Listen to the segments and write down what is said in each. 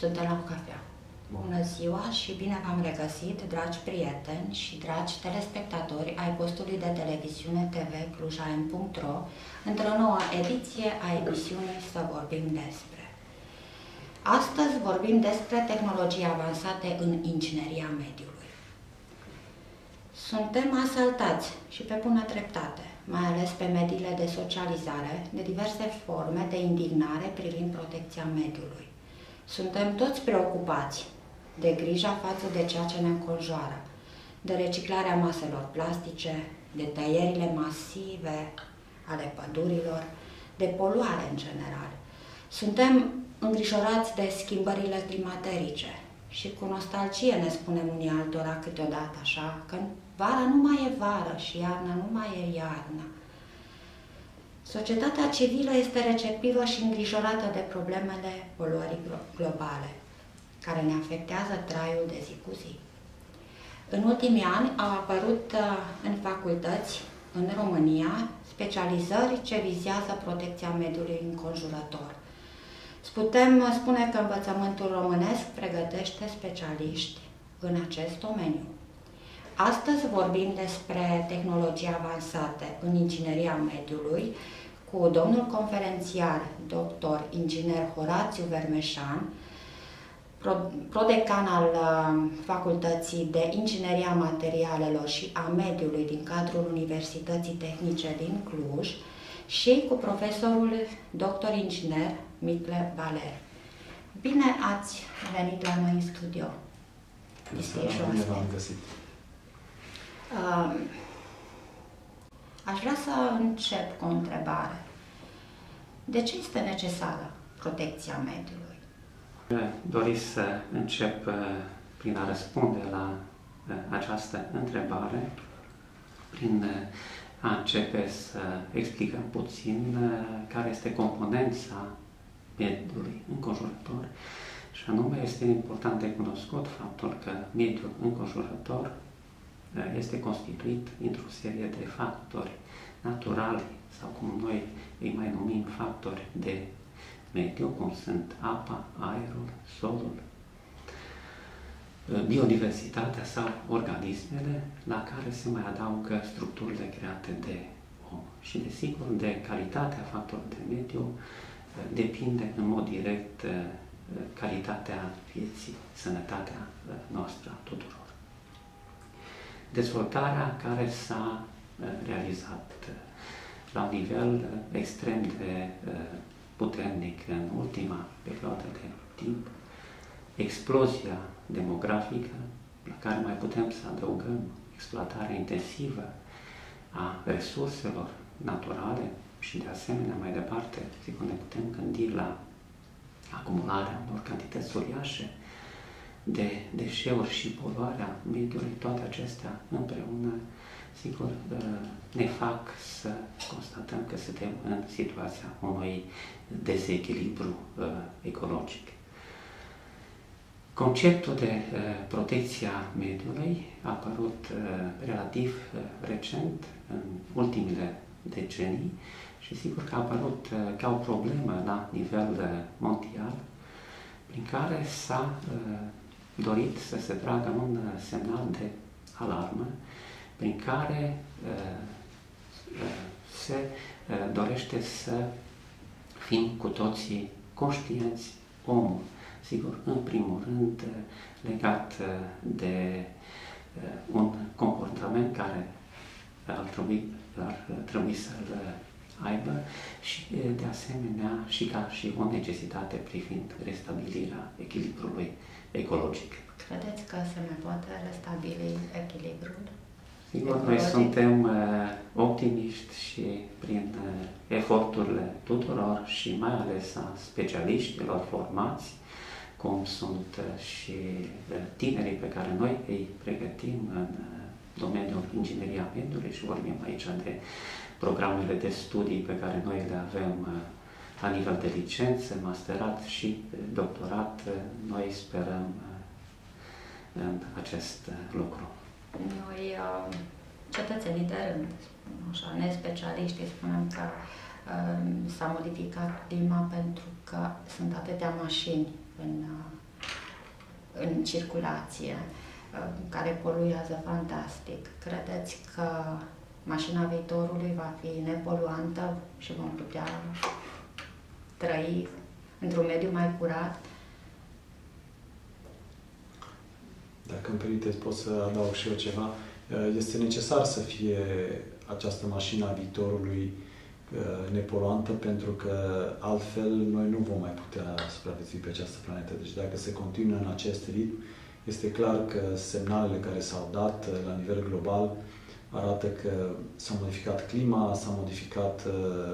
Suntem la cafea. Bună ziua și bine v-am regăsit, dragi prieteni și dragi telespectatori ai postului de televiziune TV cluj-am.ro într-o nouă ediție a emisiunii Să vorbim despre. Astăzi vorbim despre tehnologii avansate în ingineria mediului. Suntem asaltați și pe bună dreptate, mai ales pe mediile de socializare, de diverse forme de indignare privind protecția mediului. Suntem toți preocupați de grija față de ceea ce ne înconjoară, de reciclarea maselor plastice, de tăierile masive ale pădurilor, de poluare în general. Suntem îngrijorați de schimbările climaterice și cu nostalgie ne spunem unii altora câteodată așa că vara nu mai e vară și iarna nu mai e iarnă. Societatea civilă este receptivă și îngrijorată de problemele poluării globale, care ne afectează traiul de zi cu zi. În ultimii ani au apărut în facultăți, în România, specializări ce vizează protecția mediului înconjurător. Putem spune că învățământul românesc pregătește specialiști în acest domeniu. Astăzi vorbim despre tehnologii avansate în ingineria mediului cu domnul conferențiar, dr. inginer Horațiu Vermeșan, prodecan al Facultății de Ingineria Materialelor și a Mediului din cadrul Universității Tehnice din Cluj și cu profesorul dr. inginer Micle Valer. Bine ați venit la noi în studio. Bine v-am găsit. Aș vrea să încep cu o întrebare. De ce este necesară protecția mediului? Doriți să încep prin a răspunde la această întrebare, prin a începe să explicăm puțin care este componența mediului înconjurător și anume este important de cunoscut faptul că mediul înconjurător este constituit dintr-o serie de factori naturali sau cum noi îi mai numim factori de mediu, cum sunt apa, aerul, solul, biodiversitatea sau organismele la care se mai adaugă structurile create de om. Și desigur, de calitatea factorilor de mediu depinde în mod direct calitatea vieții, sănătatea noastră a tuturor. Dezvoltarea care s-a realizat la un nivel extrem de puternic în ultima perioadă de timp, explozia demografică, la care mai putem să adăugăm exploatarea intensivă a resurselor naturale și de asemenea mai departe, sigur ne putem gândi la acumularea unor cantități uriașe de deșeuri și poluarea mediului, toate acestea împreună, sigur, ne fac să constatăm că suntem în situația unui dezechilibru ecologic. Conceptul de protecția mediului a apărut relativ recent, în ultimele decenii, și sigur că a apărut ca o problemă la nivel mondial, prin care s-a dorit să se tragă un semnal de alarmă, prin care se dorește să fim cu toții conștienți, omul, sigur, în primul rând legat de un comportament care ar trebui să-l aibă și de asemenea și o necesitate privind restabilirea echilibrului ecologic. Credeți că se mai poate restabili echilibrul? Sigur, noi suntem optimiști și prin eforturile tuturor și mai ales a specialiștilor formați, cum sunt și tinerii pe care noi îi pregătim în domeniul ingineria mediului și vorbim aici de programele de studii pe care noi le avem la nivel de licență, masterat și doctorat, noi sperăm în acest lucru. Noi, cetățenii de rând, așa, nespecialiștii, spunem că s-a modificat clima pentru că sunt atâtea mașini în în circulație, care poluează fantastic. Credeți că mașina viitorului va fi nepoluantă și vom putea trăi într-un mediu mai curat? Dacă îmi permiteți, pot să adaug și eu ceva. Este necesar să fie această mașină a viitorului nepoluantă, pentru că altfel noi nu vom mai putea supraviețui pe această planetă. Deci dacă se continuă în acest ritm, este clar că semnalele care s-au dat la nivel global arată că s-a modificat clima, s-a modificat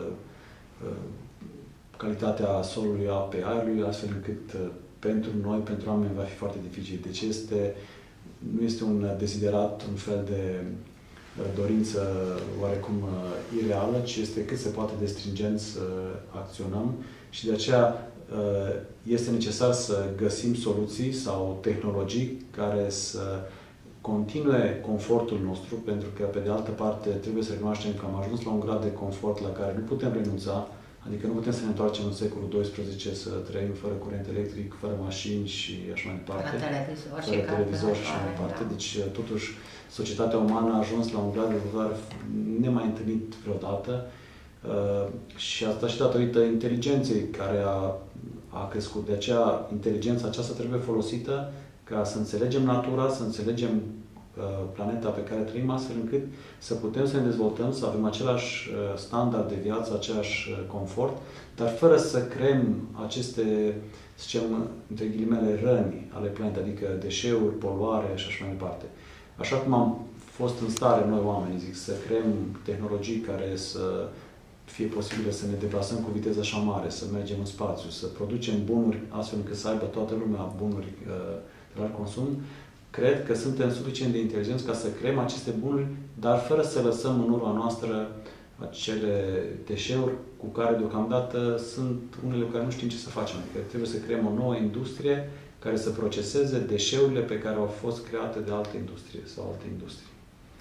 calitatea solului, apei, aerului, astfel încât pentru noi, pentru oameni, va fi foarte dificil. Deci nu este un deziderat, un fel de dorință oarecum ireală, ci este cât se poate de stringent să acționăm și de aceea este necesar să găsim soluții sau tehnologii care să continue confortul nostru, pentru că, pe de altă parte, trebuie să recunoaștem că am ajuns la un grad de confort la care nu putem renunța, adică nu putem să ne întoarcem în secolul XII, să trăim fără curent electric, fără mașini și așa mai departe. Fără televizor și așa mai departe. Deci, totuși, societatea umană a ajuns la un grad de dezvoltare nemai întâlnit vreodată și asta și datorită inteligenței care a crescut. De aceea, inteligența aceasta trebuie folosită ca să înțelegem natura, să înțelegem planeta pe care trăim, astfel încât să putem să ne dezvoltăm, să avem același standard de viață, același confort, dar fără să creăm aceste, să zicem, între ghilimele, răni ale planetei, adică deșeuri, poluare și așa mai departe. Așa cum am fost în stare noi oamenii, zic, să creăm tehnologii care să fie posibile să ne deplasăm cu viteză așa mare, să mergem în spațiu, să producem bunuri astfel încât să aibă toată lumea bunuri de la consum, cred că suntem suficient de inteligenți ca să creăm aceste bunuri, dar fără să lăsăm în urma noastră acele deșeuri cu care deocamdată sunt unele cu care nu știm ce să facem. Adică trebuie să creăm o nouă industrie care să proceseze deșeurile pe care au fost create de alte industrie sau alte industrie.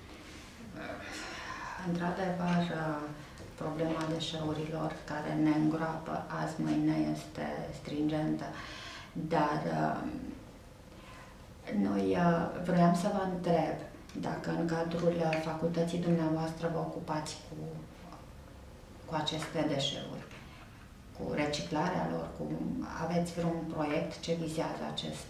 Într-adevăr, problema deșeurilor care ne îngroapă azi, mâine, este stringentă, dar noi vroiam să vă întreb dacă în cadrul facultății dumneavoastră vă ocupați cu aceste deșeuri, cu reciclarea lor, aveți vreun proiect ce vizează acest...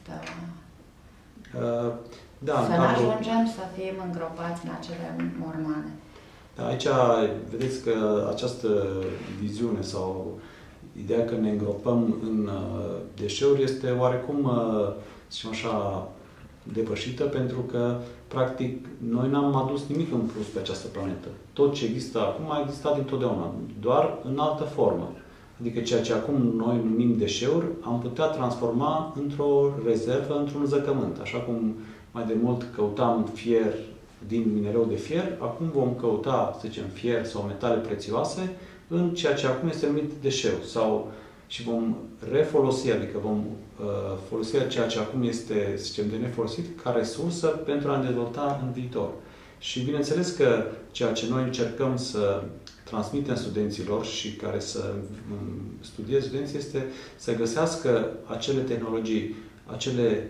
să nu ajungem să fim îngropați în acele mormane. Da, aici vedeți că această viziune sau ideea că ne îngropăm în deșeuri este oarecum, să zicem așa, depășită, pentru că, practic, noi n-am adus nimic în plus pe această planetă. Tot ce există acum a existat dintotdeauna, doar în altă formă. Adică ceea ce acum noi numim deșeuri, am putea transforma într-o rezervă, într-un zăcământ. Așa cum mai de mult căutam fier din minereu de fier, acum vom căuta, să zicem, fier sau metale prețioase în ceea ce acum este numit deșeu. Și vom refolosi, adică vom folosi ceea ce acum este, să zicem, de nefolosit ca resursă pentru a ne dezvolta în viitor. Și bineînțeles că ceea ce noi încercăm să transmitem studenților și care să studieze studenții este să găsească acele tehnologii, acele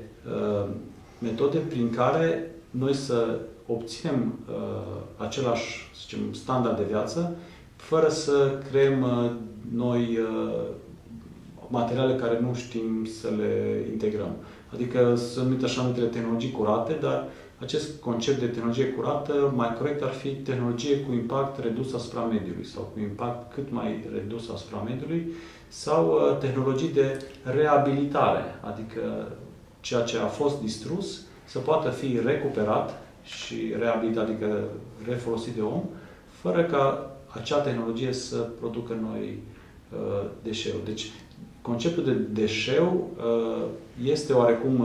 metode prin care noi să obținem același, să zicem, standard de viață, fără să creăm noi materiale care nu știm să le integrăm. Adică sunt numite așa numitele tehnologii curate, dar acest concept de tehnologie curată, mai corect ar fi tehnologie cu impact redus asupra mediului sau cu impact cât mai redus asupra mediului sau tehnologii de reabilitare, adică ceea ce a fost distrus să poată fi recuperat și reabilitat, adică refolosit de om, fără ca acea tehnologie să producă noi deșeuri. Deci, conceptul de deșeu este oarecum,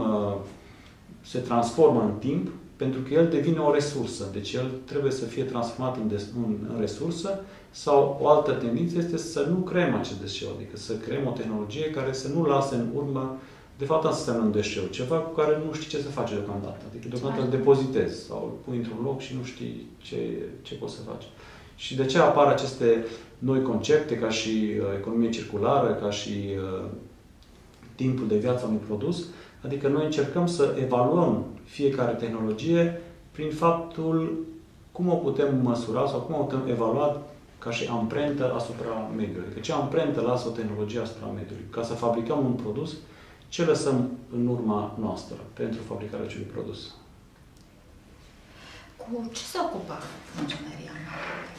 se transformă în timp, pentru că el devine o resursă. Deci el trebuie să fie transformat în resursă sau o altă tendință este să nu creăm acest deșeu, adică să creăm o tehnologie care să nu lase în urmă, de fapt asta înseamnă un deșeu, ceva cu care nu știi ce să faci deocamdată. Adică deocamdată îl depozitezi sau îl pui într-un loc și nu știi ce poți să faci. Și de ce apar aceste noi concepte, ca și economie circulară, ca și timpul de viață a unui produs? Adică noi încercăm să evaluăm fiecare tehnologie prin faptul cum o putem măsura sau cum o putem evalua ca și amprentă asupra mediului. Adică ce amprentă lasă o tehnologie asupra mediului. Ca să fabricăm un produs, ce lăsăm în urma noastră pentru fabricarea acelui produs? Cu ce se ocupă ingineria mediului?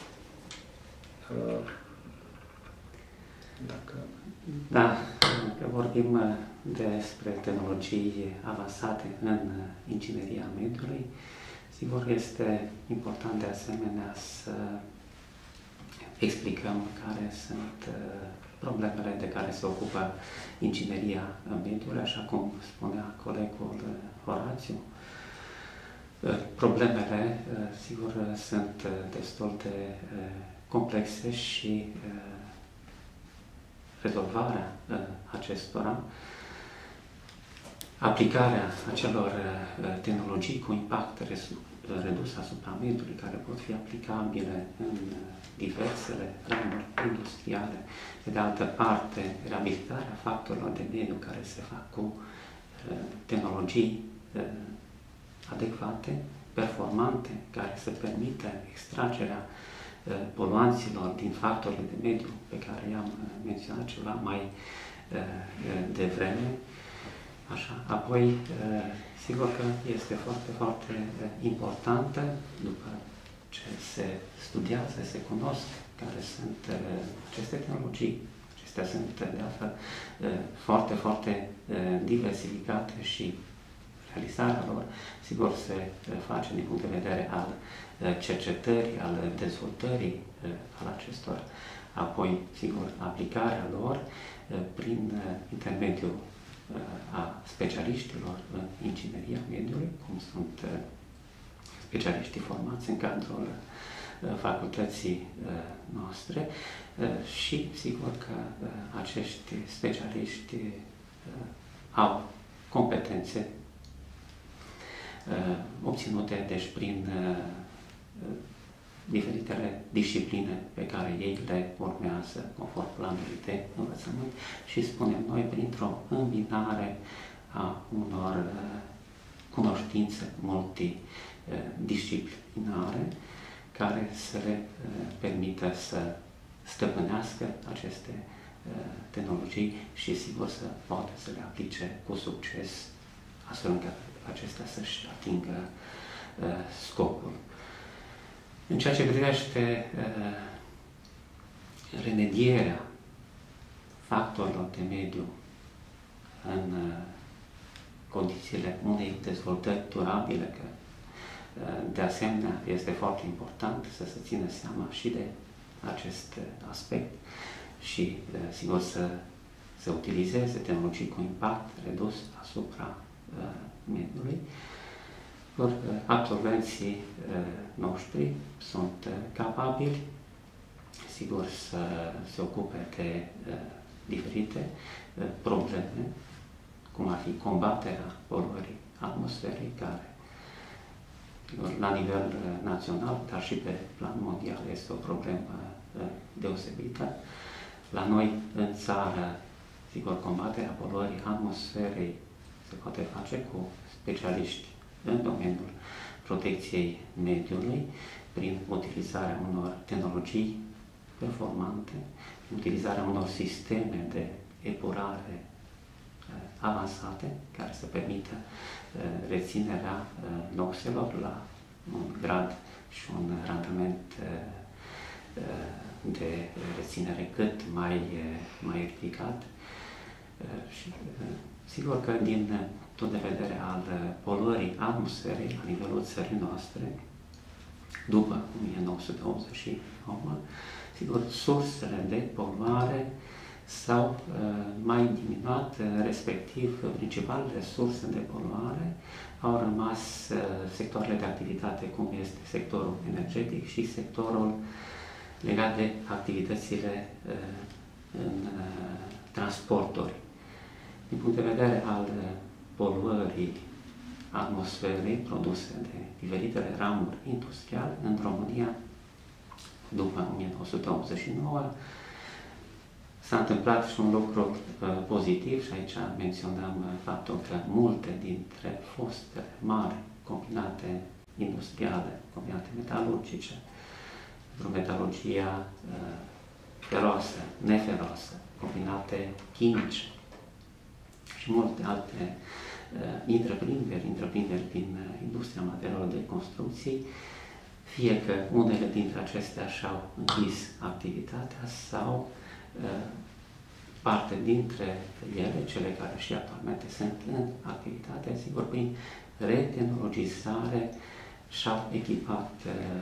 Da, că vorbim despre tehnologii avansate în ingineria mediului, sigur este important de asemenea să explicăm care sunt problemele de care se ocupă ingineria mediului, așa cum spunea colegul Horațiu. Problemele, sigur, sunt destul de complexe și rezolvarea acestora, aplicarea acelor tehnologii cu impact redus asupra mediului, care pot fi aplicabile în diversele ramuri industriale. Pe de altă parte, reabilitarea factorilor de mediu care se fac cu tehnologii adecvate, performante, care să permită extragerea poluanților din factorile de mediu pe care i-am menționat ceva mai devreme. Așa. Apoi, sigur că este foarte, foarte importantă, după ce se studiază, se cunosc care sunt aceste tehnologii. Acestea sunt, de altfel, foarte, foarte diversificate și realizarea lor, sigur, se face din punct de vedere al cercetării, al dezvoltării al acestor, apoi, sigur, aplicarea lor prin intermediul a specialiștilor în ingineria mediului, cum sunt specialiștii formați în cadrul facultății noastre și, sigur, că acești specialiști au competențe obținute, deci, prin diferitele discipline pe care ei le urmează conform planului de învățământ și, spunem noi, printr-o îmbinare a unor cunoștințe multidisciplinare care să le permită să stăpânească aceste tehnologii și, sigur, să poată să le aplice cu succes, astfel încât acestea să-și atingă scopul. În ceea ce privește remedierea factorilor de mediu în condițiile unei dezvoltări durabile, că de asemenea este foarte important să se țină seama și de acest aspect și, sigur, să se utilizeze tehnologii cu impact redus asupra mediului. Absolvenții noștri sunt capabili, sigur, să se ocupe de diferite probleme, cum ar fi combaterea poluării atmosferei, care, sigur, la nivel național, dar și pe plan mondial, este o problemă deosebită. La noi, în țară, sigur, combaterea poluării atmosferei se poate face cu specialiști în domeniul protecției mediului, prin utilizarea unor tehnologii performante, prin utilizarea unor sisteme de epurare avansate, care să permită reținerea noxelor la un grad și un randament de reținere cât mai ridicat. Și sigur că din punct de vedere al poluării atmosferei la nivelul țării noastre, după 1989, sigur, sursele de poluare s-au mai diminuat, respectiv principalele surse de poluare au rămas sectoarele de activitate, cum este sectorul energetic și sectorul legat de activitățile în transporturi. Din punct de vedere al poluării atmosferei produse de diferitele ramuri industriale, în România, după 1989, s-a întâmplat și un lucru pozitiv și aici menționăm faptul că multe dintre fostele mari combinate industriale, combinate metalurgice, metalurgia feroasă, neferoasă, combinate chimice și multe alte întreprinderi din industria materialelor de construcții, fie că unele dintre acestea și-au închis activitatea sau parte dintre ele, cele care și actualmente sunt în activitate, sigur, prin retehnologizare și-au echipat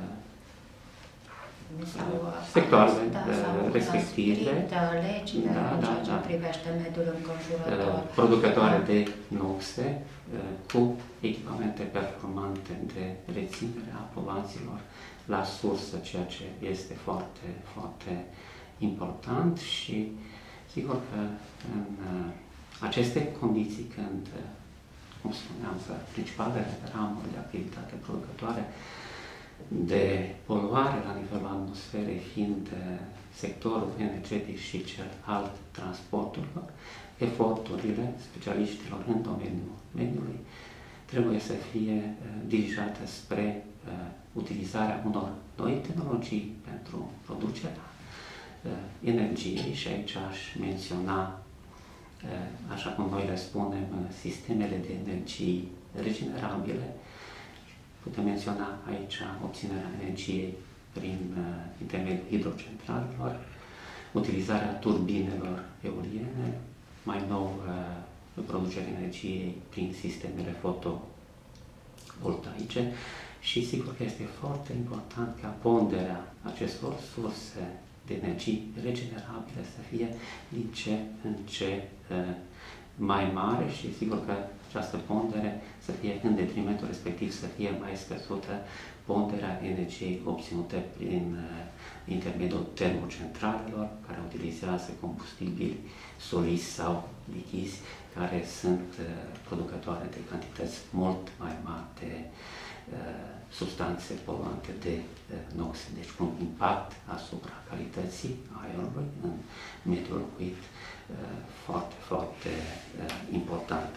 sectoarele respective, legile în ceea ce privește mediul înconjurător, producătoare de noxe cu echipamente performante de reținere a poluanților la sursă, ceea ce este foarte, foarte important și sigur că în aceste condiții, când, cum spuneam, principalele ramuri de activitate producătoare de poluare la nivelul atmosferei fiind sectorul energetic și cel al transporturilor, eforturile specialiștilor în domeniul mediului trebuie să fie dirijate spre utilizarea unor noi tehnologii pentru producerea energiei și aici aș menționa, așa cum noi le spunem, sistemele de energii regenerabile. Putem menționa aici obținerea energiei prin intermediul hidrocentralelor, utilizarea turbinelor eoliene, mai nou producerea energiei prin sistemele fotovoltaice și sigur că este foarte important ca ponderea acestor surse de energii regenerabile să fie din ce în ce mai mare și sigur că această pondere să fie în detrimentul respectiv, să fie mai scăzută ponderea energiei obținute prin intermediul termocentralelor, care utilizează combustibili solizi sau lichizi, care sunt producătoare de cantități mult mai mari de substanțe poluante de noxe, deci un impact asupra calității aerului în mediul locuit foarte, foarte important.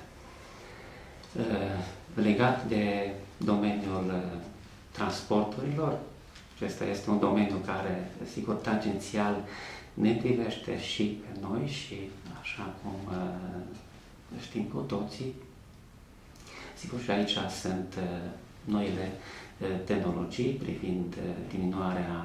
Legat de domeniul transporturilor, acesta este un domeniu care, sigur, tangențial ne privește și pe noi și, așa cum știm cu toții, sigur, și aici sunt noile tehnologii privind diminuarea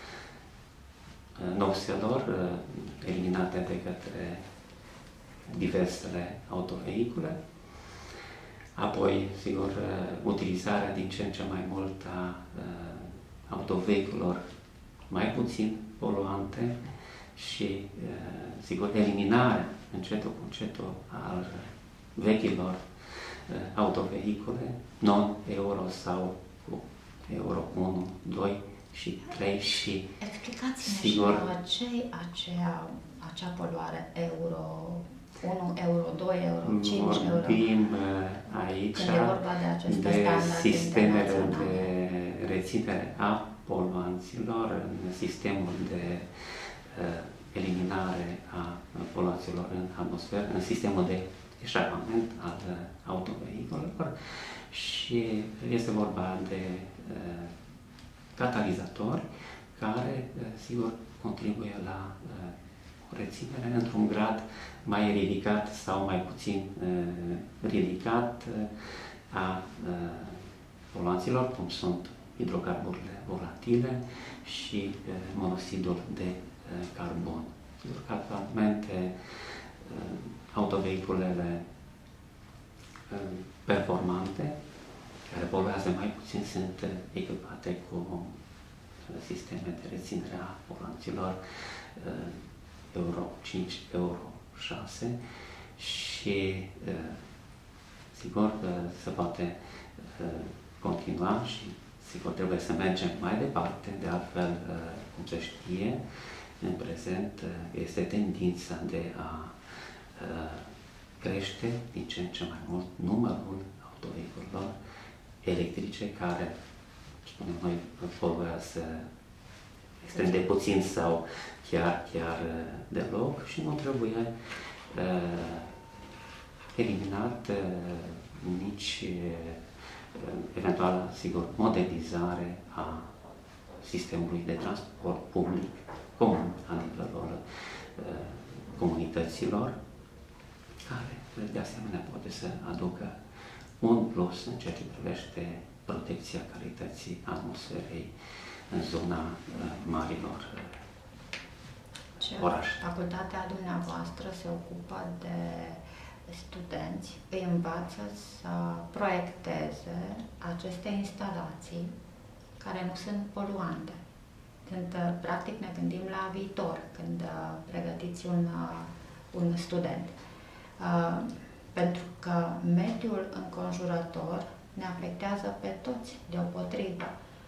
noxelor eliminate de către diversele autovehicule. Apoi, sigur, utilizarea din ce în ce mai mult a autovehiculelor mai puțin poluante și, sigur, eliminarea încetul cu încetul al vechilor autovehicule non-euro sau cu euro 1, 2 și 3 și, explicați-ne sigur, și acea poluare euro 1, euro 2, euro 5, euro. Vorbim aici de sistemele de reținere a poluanților, în sistemul de eliminare a poluanților în atmosferă, în sistemul de eșapament al autovehiculelor și este vorba de catalizatori care, sigur, contribuie la reținere într-un grad mai ridicat sau mai puțin ridicat a poluanților, cum sunt hidrocarburile volatile și monoxidul de carbon. Sigur că actualmente autovehiculele performante, care poluează mai puțin, sunt echipate cu sisteme de reținere a poluanților Euro 5, Euro 6 și sigur că se poate continua și sigur trebuie să mergem mai departe, de altfel, cum se știe, în prezent este tendința de a crește din ce în ce mai mult numărul autovehiculelor electrice care, spunem noi, poluează extrem de puțin sau chiar deloc și nu trebuie eliminat nici eventual, sigur, modernizare a sistemului de transport public comun la nivelul comunităților, care, de asemenea, poate să aducă un plus în ceea ce privește protecția calității atmosferei în zona marilor orașe. Facultatea dumneavoastră se ocupă de studenți, îi învață să proiecteze aceste instalații care nu sunt poluante. Când, practic, ne gândim la viitor, când pregătiți un student. Pentru că mediul înconjurător ne afectează pe toți deopotrivă.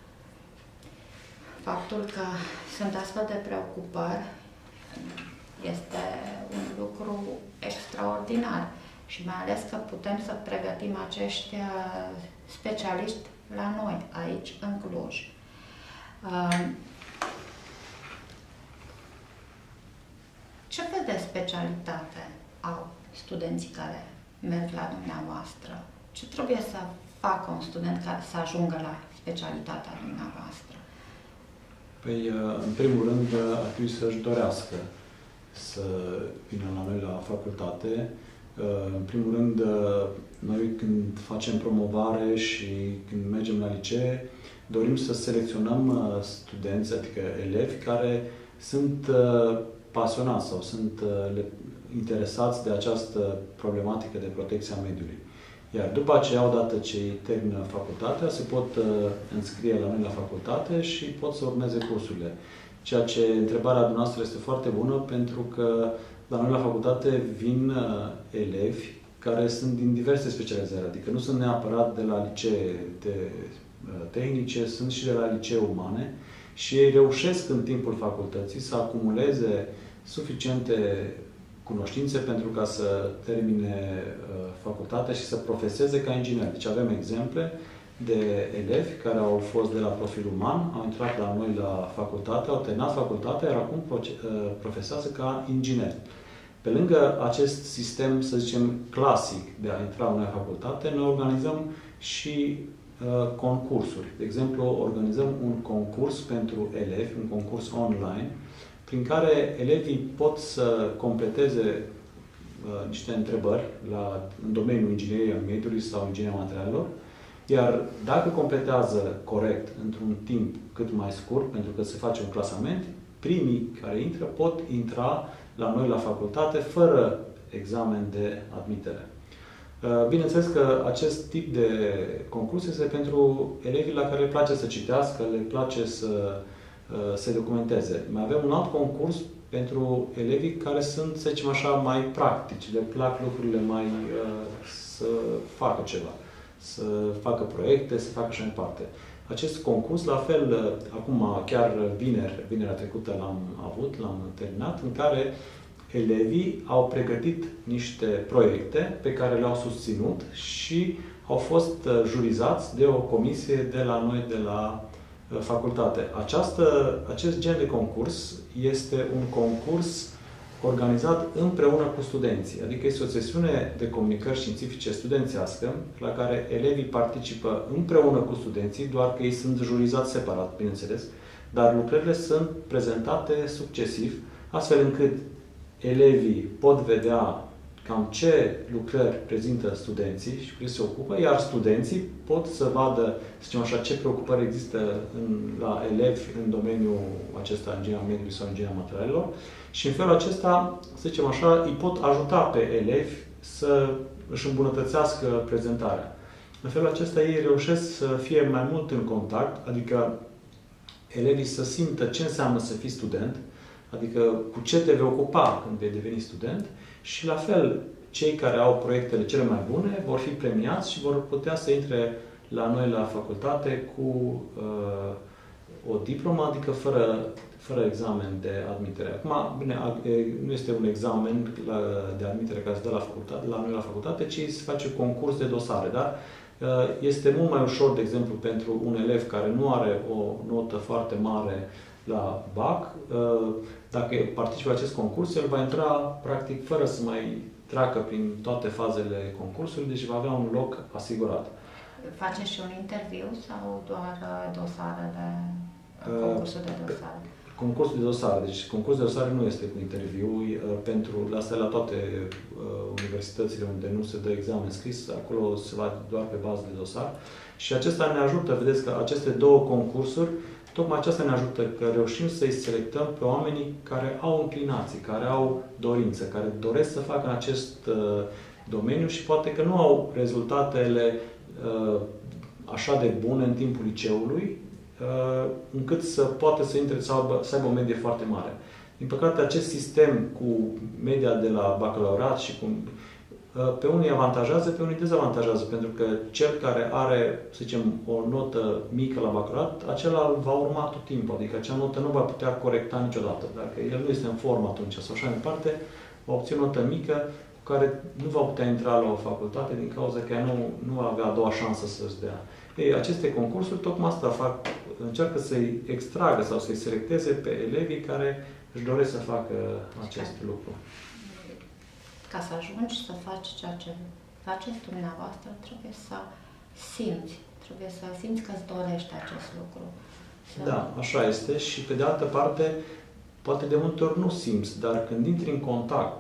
Faptul că sunt astfel de preocupări este un lucru extraordinar și mai ales că putem să pregătim acești specialiști la noi, aici, în Cluj. Ce fel de specialitate au studenții care merg la dumneavoastră? Ce trebuie să facă un student care să ajungă la specialitatea dumneavoastră? Păi, în primul rând, ar trebui să-și dorească să vină la noi la facultate. În primul rând, noi când facem promovare și când mergem la licee, dorim să selecționăm studenți, adică elevi, care sunt pasionați sau sunt interesați de această problematică de protecție a mediului. Iar după aceea, odată ce ei termină facultatea, se pot înscrie la noi la facultate și pot să urmeze cursurile. Ceea ce întrebarea dumneavoastră este foarte bună, pentru că la noi la facultate vin elevi care sunt din diverse specializări, adică nu sunt neapărat de la licee tehnice, sunt și de la licee umane și ei reușesc în timpul facultății să acumuleze suficiente cunoștințe pentru ca să termine facultatea și să profeseze ca inginer. Deci avem exemple de elevi care au fost de la profil uman, au intrat la noi la facultate, au terminat facultatea, iar acum profesează ca inginer. Pe lângă acest sistem, să zicem, clasic de a intra în facultate, noi organizăm și concursuri. De exemplu, organizăm un concurs pentru elevi, un concurs online, prin care elevii pot să completeze niște întrebări în domeniul ingineriei mediului sau ingineriei materialelor, iar dacă completează corect într-un timp cât mai scurt, pentru că se face un clasament, primii care intră pot intra la noi la facultate fără examen de admitere. Bineînțeles că acest tip de concurs este pentru elevii la care le place să citească, le place să se documenteze. Mai avem un alt concurs pentru elevii care sunt, să zicem așa, mai practici, le plac lucrurile mai să facă ceva, să facă proiecte, să facă așa în parte. Acest concurs, la fel, acum chiar vinerea trecută l-am terminat, în care elevii au pregătit niște proiecte pe care le-au susținut și au fost jurizați de o comisie de la noi, de la facultate. Acest gen de concurs este un concurs organizat împreună cu studenții. Adică este o sesiune de comunicări științifice studențească la care elevii participă împreună cu studenții, doar că ei sunt jurizați separat, bineînțeles, dar lucrările sunt prezentate succesiv, astfel încât elevii pot vedea cam ce lucrări prezintă studenții și cu ce se ocupă, iar studenții pot să vadă, să zicem așa, ce preocupări există la elevi în domeniul acesta, ingineria mediului sau ingineria materialelor, și în felul acesta, să zicem așa, îi pot ajuta pe elevi să își îmbunătățească prezentarea. În felul acesta ei reușesc să fie mai mult în contact, adică elevii să simtă ce înseamnă să fii student, adică cu ce te vei ocupa când vei deveni student, și la fel, cei care au proiectele cele mai bune vor fi premiați și vor putea să intre la noi la facultate cu o diplomă, adică fără examen de admitere. Acum, bine, nu este un examen de admitere care se dă la noi la facultate, ci se face concurs de dosare, dar este mult mai ușor, de exemplu, pentru un elev care nu are o notă foarte mare la BAC, dacă participă la acest concurs, el va intra practic fără să mai treacă prin toate fazele concursului, deci va avea un loc asigurat. Faceți și un interviu sau doar dosarele, concursul de dosare? Concursul de dosare. Deci concursul de dosare nu este cu interviu, pentru asta la toate universitățile unde nu se dă examen scris, acolo se va doar pe bază de dosar. Și acesta ne ajută, vedeți că aceste două concursuri, tocmai aceasta ne ajută că reușim să-i selectăm pe oamenii care au inclinații, care au dorință, care doresc să facă în acest domeniu și poate că nu au rezultatele așa de bune în timpul liceului, încât să poată să intre sau să aibă o medie foarte mare. Din păcate, acest sistem cu media de la bacalaureat și cu pe unii avantajează, pe unii dezavantajează, pentru că cel care are, să zicem, o notă mică la bacalaureat, acela va urma tot timpul, adică acea notă nu va putea corecta niciodată. Dacă el nu este în formă atunci sau așa mai departe, va obține o notă mică cu care nu va putea intra la o facultate din cauza că ea nu va avea a doua șansă să-și dea. Ei, aceste concursuri tocmai asta fac, încearcă să-i extragă sau să-i selecteze pe elevii care își doresc să facă acest lucru. Ca să ajungi să faci ceea ce faceți dumneavoastră, trebuie să simți. Trebuie să simți că îți dorești acest lucru. Da, așa este. Și pe de altă parte, poate de multe ori nu simți, dar când intri în contact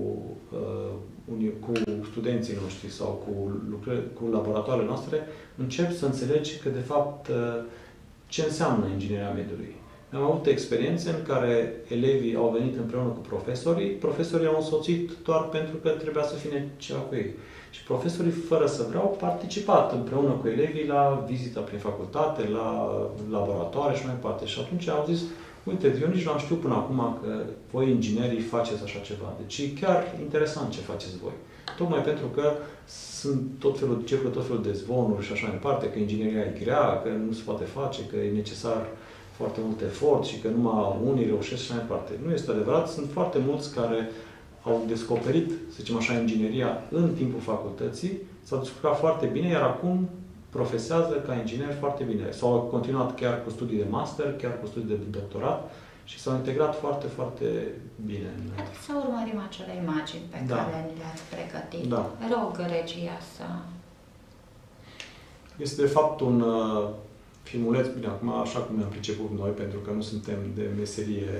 cu studenții noștri sau cu laboratoarele noastre, începi să înțelegi că, de fapt, ce înseamnă ingineria mediului. Am avut experiențe în care elevii au venit împreună cu profesorii au însoțit doar pentru că trebuia să fie ceva cu ei. Și profesorii, fără să vreau, au participat împreună cu elevii la vizita prin facultate, la laboratoare și mai departe. Și atunci au zis, uite, eu nici nu am știut până acum că voi, inginerii, faceți așa ceva. Deci e chiar interesant ce faceți voi. Tocmai pentru că circulă tot felul de zvonuri și așa mai departe, că ingineria e grea, că nu se poate face, că e necesar foarte mult efort și că numai unii reușesc și mai departe. Nu este adevărat. Sunt foarte mulți care au descoperit, să zicem așa, ingineria în timpul facultății, s-au descurcat foarte bine, iar acum profesează ca inginer foarte bine. S-au continuat chiar cu studii de master, chiar cu studii de doctorat și s-au integrat foarte, foarte bine. Haideți să urmărim acele imagini pe care le-ați pregătit. Da. Rog regia să... Este de fapt un filmuleț, bine, acum așa cum ne-am priceput noi, pentru că nu suntem de meserie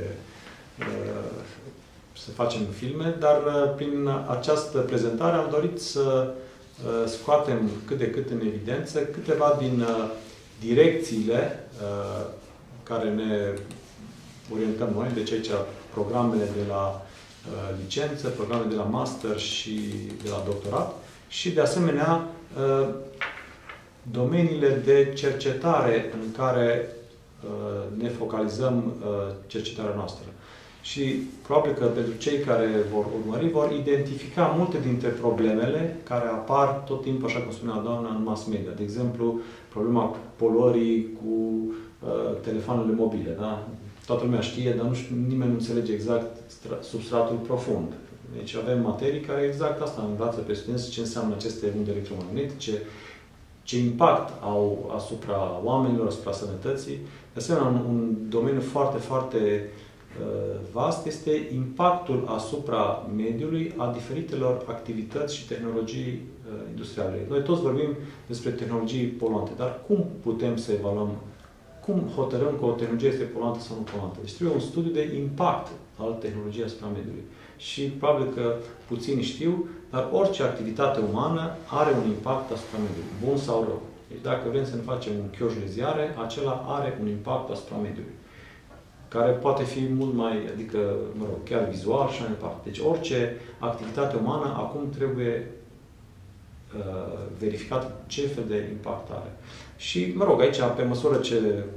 să facem filme, dar prin această prezentare am dorit să scoatem cât de cât în evidență câteva din direcțiile care ne orientăm noi, deci aici programele de la licență, programele de la master și de la doctorat și de asemenea domeniile de cercetare în care ne focalizăm cercetarea noastră. Și probabil că pentru cei care vor urmări, vor identifica multe dintre problemele care apar tot timpul, așa cum spunea doamna, în mass media. De exemplu, problema poluării cu telefoanele mobile. Da? Toată lumea știe, dar nimeni nu înțelege exact substratul profund. Deci avem materii care exact asta învață pe studenți ce înseamnă aceste unde electromagnetice, ce impact au asupra oamenilor, asupra sănătății. De asemenea, un domeniu foarte, foarte vast este impactul asupra mediului a diferitelor activități și tehnologii industriale. Noi toți vorbim despre tehnologii poluante, dar cum putem să evaluăm, cum hotărâm că o tehnologie este poluantă sau nu poluantă? Deci trebuie un studiu de impact al tehnologiei asupra mediului. Și probabil că puțini știu, dar orice activitate umană are un impact asupra mediului, bun sau rău. Deci dacă vrem să ne facem un chioș de ziare, acela are un impact asupra mediului, care poate fi mult mai, adică, mă rog, chiar vizual și mai departe. Deci orice activitate umană acum trebuie verificat ce fel de impact are. Și, mă rog, aici, pe măsură ce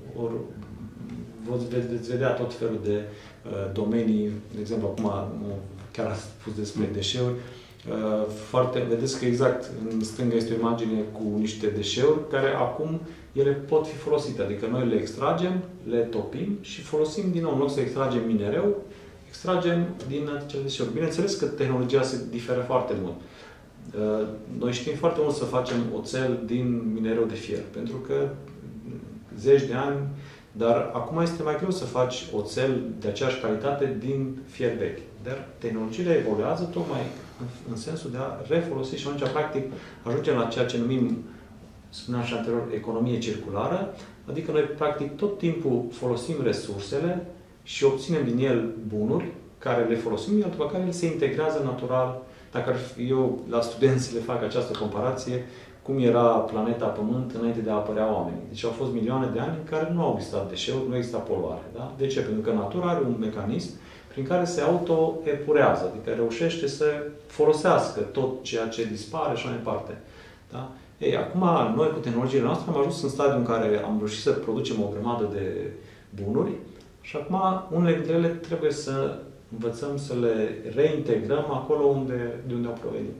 veți vedea tot felul de domenii, de exemplu, acum chiar ați spus despre deșeuri, vedeți că exact în stânga este o imagine cu niște deșeuri care acum ele pot fi folosite. Adică noi le extragem, le topim și folosim din nou. În loc să extragem minereu, extragem din acele deșeuri. Bineînțeles că tehnologia se diferă foarte mult. Noi știm foarte mult să facem oțel din minereu de fier, pentru că zeci de ani Dar acum este mai greu să faci oțel de aceeași calitate din fier vechi. Dar tehnologiile evoluează tocmai în sensul de a refolosi și atunci, practic, ajungem la ceea ce numim, spuneam și anterior, economie circulară, adică noi, practic, tot timpul folosim resursele și obținem din el bunuri care le folosim, iar după care ele se integrează natural. Dacă ar fi eu la studenți le fac această comparație, cum era planeta Pământ înainte de a apărea oamenii. Deci au fost milioane de ani în care nu au existat deșeuri, nu exista poluare. Da? De ce? Pentru că natura are un mecanism prin care se auto-epurează, adică reușește să folosească tot ceea ce dispare și mai departe. Da? Ei, acum, noi cu tehnologiile noastre am ajuns în stadiul în care am reușit să producem o grămadă de bunuri și acum unele dintre ele trebuie să învățăm să de reintegrăm acolo de unde au provenit.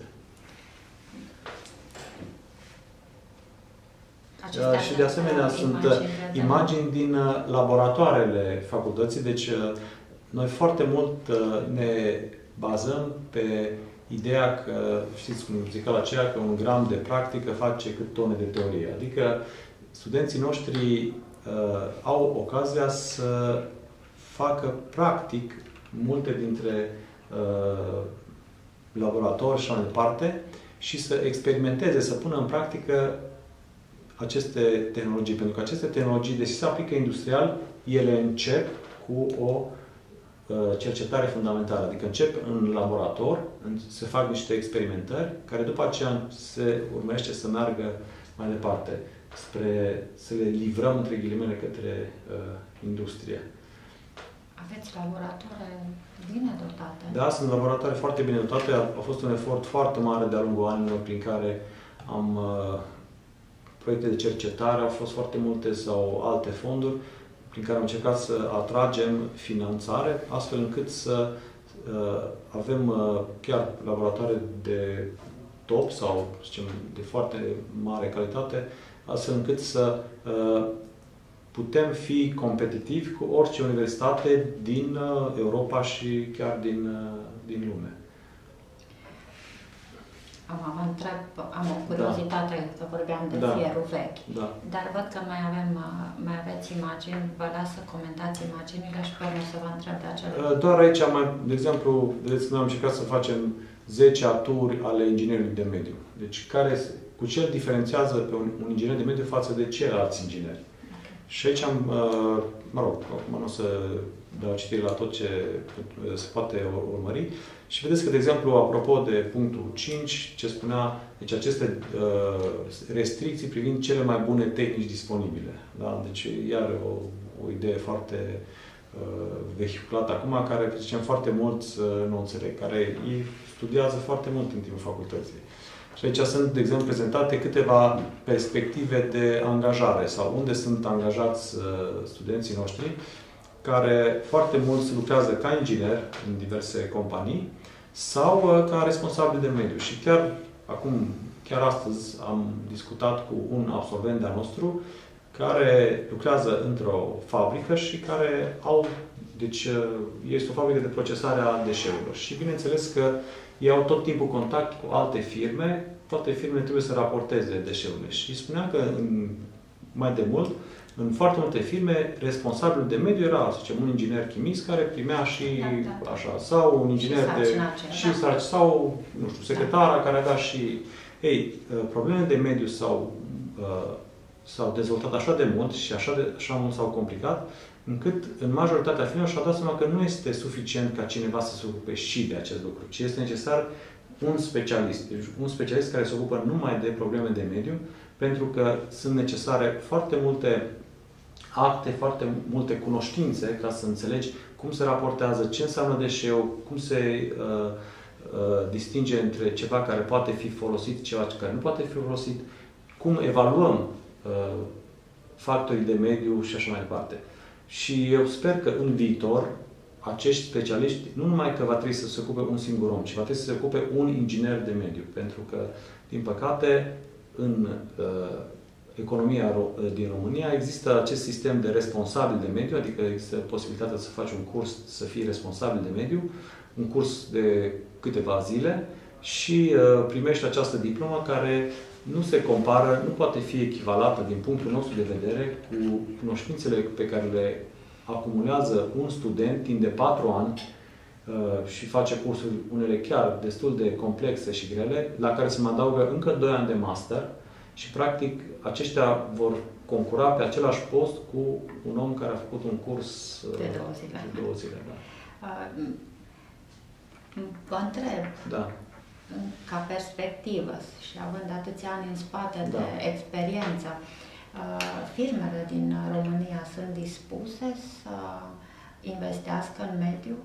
Și de asemenea sunt imagini din laboratoarele facultății. Deci noi foarte mult ne bazăm pe ideea că, știți cum zic la aceea, că 1 gram de practică face cât tone de teorie. Adică studenții noștri au ocazia să facă practic multe dintre laboratori și așa mai departe și să experimenteze, să pună în practică aceste tehnologii. Pentru că aceste tehnologii, deși se aplică industrial, ele încep cu o cercetare fundamentală. Adică încep în laborator, se fac niște experimentări, care după aceea se urmește să meargă mai departe, spre să le livrăm, între ghilimele, către industrie. Aveți laboratoare bine dotate? Da, sunt laboratoare foarte bine dotate. A fost un efort foarte mare de-a lungul anilor prin care am proiecte de cercetare, au fost foarte multe sau alte fonduri prin care am încercat să atragem finanțare, astfel încât să avem chiar laboratoare de top sau, zicem, de foarte mare calitate, astfel încât să putem fi competitivi cu orice universitate din Europa și chiar din lume. Vă întreb, am o curiozitate, că vorbeam de fierul vechi, dar văd că mai aveți imagini, vă las să comentați imaginile și pe urmă să vă întreb de acele. Doar aici, de exemplu, vedeți că noi am încercat să facem 10 aturi ale inginerilor de mediu. Deci, cu ce îl diferențiază pe un inginer de mediu față de ceilalți ingineri. Și aici am, mă rog, acum nu o să dau citire la tot ce se poate urmări. Și vedeți că, de exemplu, apropo de punctul 5, ce spunea, deci aceste restricții privind cele mai bune tehnici disponibile. Da? Deci, iar o idee foarte vehiculată acum, care, zicem, foarte mulți nu înțeleg, care ei studiază foarte mult în timpul facultății. Și aici sunt, de exemplu, prezentate câteva perspective de angajare sau unde sunt angajați studenții noștri, care foarte mulți lucrează ca inginer în diverse companii sau ca responsabili de mediu. Și chiar astăzi am discutat cu un absolvent de-al nostru care lucrează într-o fabrică și care deci este o fabrică de procesare a deșeurilor. Și bineînțeles că ei au tot timpul contact cu alte firme, toate firmele trebuie să raporteze deșeurile. Și spunea că mai de mult, în foarte multe firme, responsabilul de mediu era, să zicem, un inginer chimist care primea și așa, sau un inginer sau, nu știu, secretara care avea și... Ei, problemele de mediu s-au dezvoltat așa de mult și așa mult s-au complicat, încât în majoritatea firmelor și-au dat seama că nu este suficient ca cineva să se ocupe și de acest lucru, ci este necesar un specialist. Deci un specialist care se ocupă numai de probleme de mediu, pentru că sunt necesare foarte multe acte, foarte multe cunoștințe ca să înțelegi cum se raportează, ce înseamnă deșeu, cum se distinge între ceva care poate fi folosit, ceva care nu poate fi folosit, cum evaluăm factorii de mediu și așa mai departe. Și eu sper că în viitor acești specialiști nu numai că va trebui să se ocupe un singur om, ci va trebui să se ocupe un inginer de mediu. Pentru că, din păcate, în economia din România există acest sistem de responsabil de mediu, adică există posibilitatea să faci un curs să fii responsabil de mediu, un curs de câteva zile și primești această diplomă care nu se compară, nu poate fi echivalată din punctul nostru de vedere cu cunoștințele pe care le acumulează un student timp de 4 ani și face cursuri, unele chiar destul de complexe și grele, la care se mai adaugă încă 2 ani de master și, practic, aceștia vor concura pe același post cu un om care a făcut un curs de 2 zile. De 2 zile, da. Vă întreb, Da. ca perspectivă și având atâția ani în spate Da. de experiență, firmele din România sunt dispuse să investească în mediu?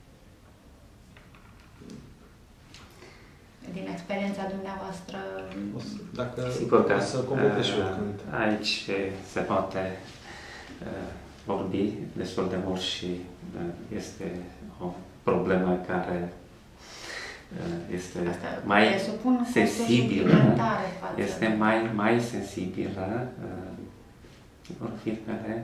Din experiența dumneavoastră? Dacă sigur că să completez și eu când... aici se poate vorbi destul de mult și este o problemă care este mai sensibilă, este mai sensibilă, sigur, firmele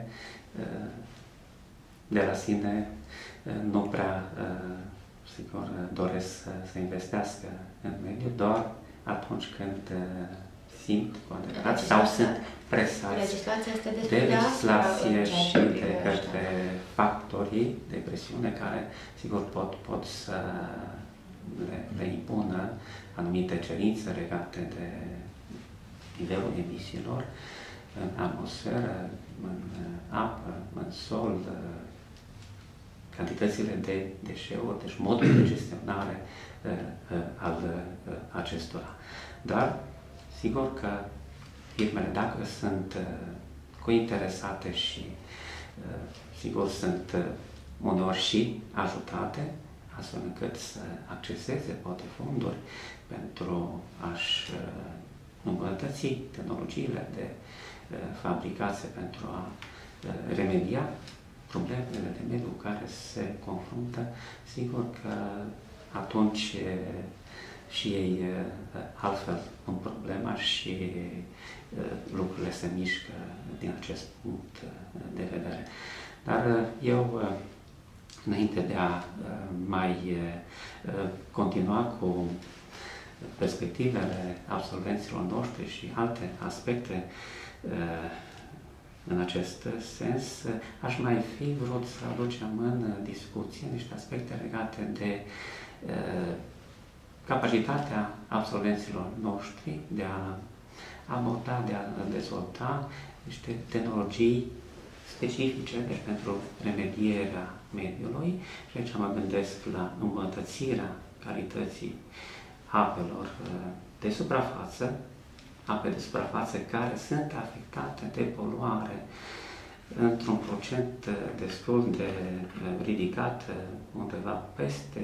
de la sine nu prea sigur, doresc să investească în mediu, doar atunci când simt cu adevărat sau sunt presați de legislație și de către factorii de presiune care, sigur, pot să le impună anumite cerințe legate de nivelul emisiilor în atmosferă, în apă, în sol, cantitățile de deșeuri, deci modul de gestionare al acestora. Dar, sigur că firmele, dacă sunt cointeresate și, sigur, sunt uneori și ajutate, astfel încât să acceseze poate fonduri pentru a-și îmbunătăți tehnologiile de fabricație pentru a remedia problemele de mediu care se confruntă, sigur că atunci și ei altfel în problema și lucrurile se mișcă din acest punct de vedere. Dar eu, înainte de a mai continua cu perspectivele absolvenților noștri și alte aspecte în acest sens, aș mai fi vrut să aducem în discuție niște aspecte legate de capacitatea absolvenților noștri de a aborda, de a dezvolta niște tehnologii specifice, deci pentru remedierea mediului. Și aici mă gândesc la îmbunătățirea calității apelor de suprafață, ape de suprafață care sunt afectate de poluare într-un procent destul de ridicat, undeva peste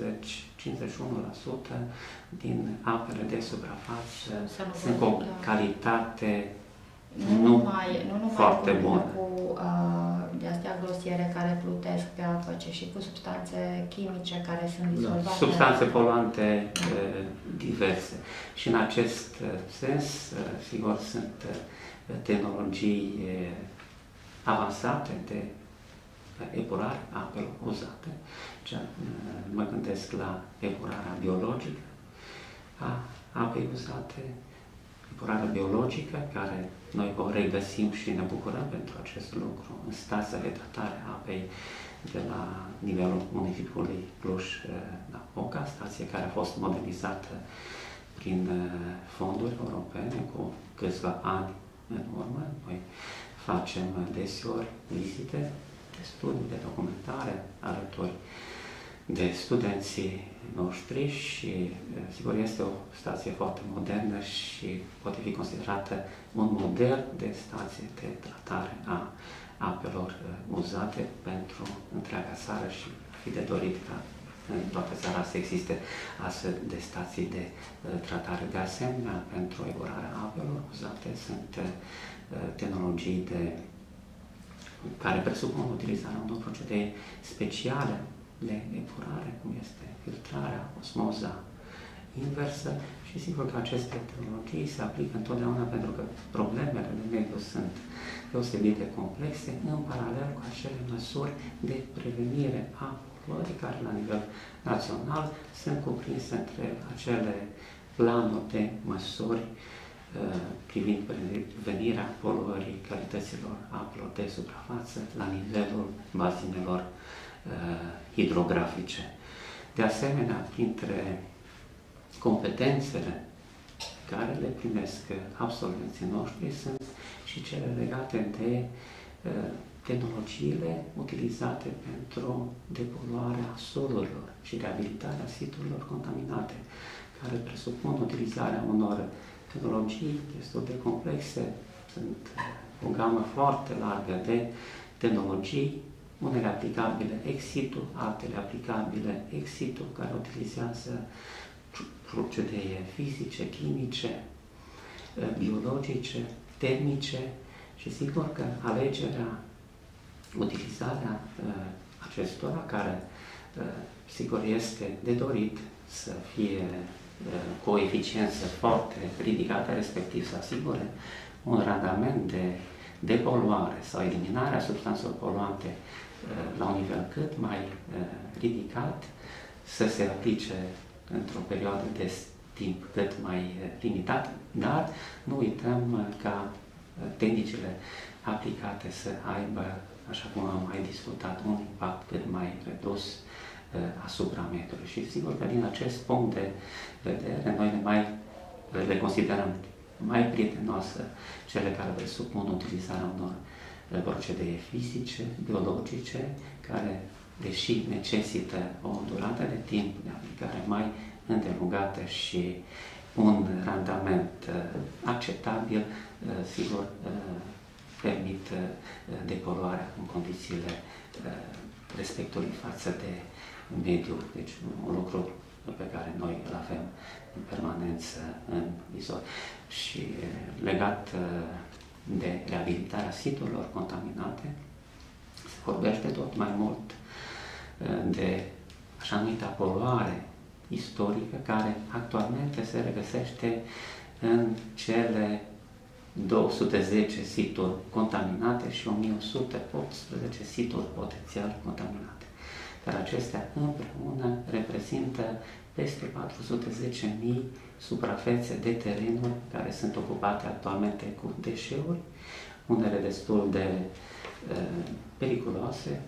50-51% din apele de suprafață sunt cu calitate nu foarte bună. Cu de-astea glosiere care plutesc pe apă, ci și cu substanțe chimice care sunt dizolvate. Substanțe poluante diverse. Și în acest sens, sigur, sunt tehnologii avansate de epurare a apelor uzate. Mă gândesc la epurarea biologică a apei uzate, epurarea biologică, care noi o regăsim și ne bucurăm pentru acest lucru în stația de tratare a apei de la nivelul municipiului Cluj-Napoca, stație care a fost modernizată prin fonduri europene cu câțiva ani în urmă. Noi facem deseori vizite de studiu, de documentare alături de studenții noștri și, sigur, este o stație foarte modernă și poate fi considerată un model de stație de tratare a apelor uzate pentru întreaga țară și fi de dorit ca în toată țara să existe astfel de stații de tratare. De asemenea, pentru epurarea apelor uzate sunt tehnologii care presupun utilizarea unor procedee speciale de epurare, cum este filtrarea, osmoza inversă și sigur că aceste tehnologii se aplică întotdeauna pentru că problemele de mediu sunt deosebit de complexe, în paralel cu acele măsuri de prevenire a poluării care la nivel național sunt cuprinse între acele planuri de măsuri privind prevenirea poluării calităților apelor de suprafață la nivelul bazinelor hidrografice. De asemenea, printre competențele care le primesc absolvenții noștri sunt și cele legate de tehnologiile utilizate pentru depoluarea solurilor și reabilitarea siturilor contaminate, care presupun utilizarea unor tehnologii destul de complexe. Sunt o gamă foarte largă de tehnologii, unele aplicabile ex situ, altele aplicabile ex situ, care utilizează procedee fizice, chimice, biologice, termice și sigur că alegerea, utilizarea acestora, care sigur este de dorit să fie cu o eficiență foarte ridicată, respectiv să asigure un randament de depoluare sau eliminarea substanțelor poluante la un nivel cât mai ridicat, să se aplice într-o perioadă de timp cât mai limitată, dar nu uităm ca tehnicile aplicate să aibă, așa cum am mai discutat, un impact cât mai redus asupra mediului. Și sigur că din acest punct de vedere noi le considerăm mai prietenoase cele care presupun utilizarea unor procedee fizice, biologice, care, deși necesită o durată de timp de aplicare mai îndelungată și un randament acceptabil, sigur, permit depoluarea în condițiile respectului față de mediu. Deci un lucru pe care noi îl avem în permanență în vizor. Și legat de reabilitarea siturilor contaminate, se vorbește tot mai mult de așa numită poluare istorică, care actualmente se regăsește în cele 210 situri contaminate și 1118 situri potențial contaminate. Dar acestea împreună reprezintă peste 410.000 suprafețe de terenuri care sunt ocupate actualmente cu deșeuri, unele destul de periculoase,